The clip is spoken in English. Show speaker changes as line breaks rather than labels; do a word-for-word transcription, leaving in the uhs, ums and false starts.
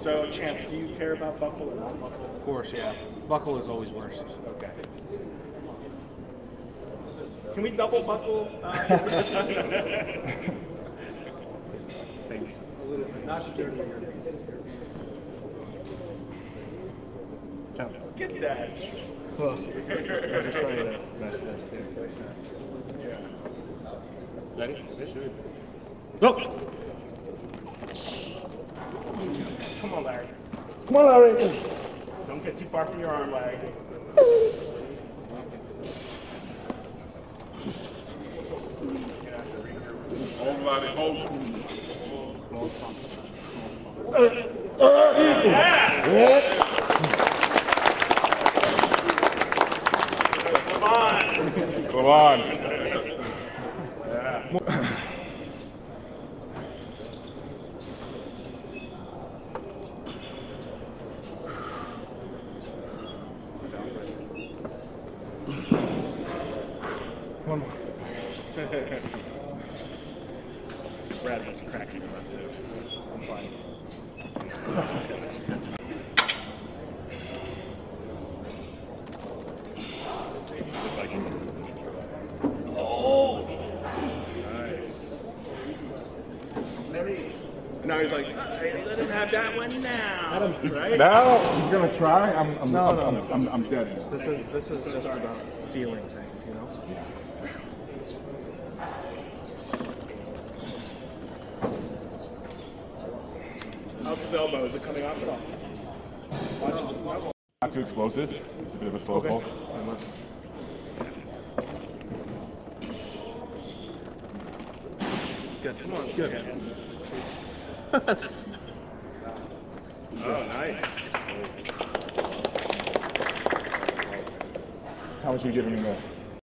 So, Chance, do you care about buckle or not buckle?
Of course, yeah. Buckle is always worse.
Okay. Can we double buckle? Uh, Thanks. Not security. Get that.
Well, I'm just trying to match this.
Yeah.
Ready? Shoot.
Look. Come on, Larry.
Come on, Larry.
Don't get too far from your arm, Larry.
Hold Larry, hold.
Yeah. Come on.
Come on.
Yeah.
One more.
Brad has a crack in your left too. I'm fine. Oh! Nice. Larry. Now he's like, hey, let him have that one now.
Let him,
right?
Now he's gonna try. I'm, I'm,
No,
I'm,
no,
I'm,
no.
I'm, I'm dead. Now.
This is this is just about feeling things, you know.
How's his elbow? Is it coming off at all? Watch it.
Not too explosive. It's a bit of a slow
Okay.
pull.
Good. Come on. Good.
Oh, nice.
How much are you giving me there?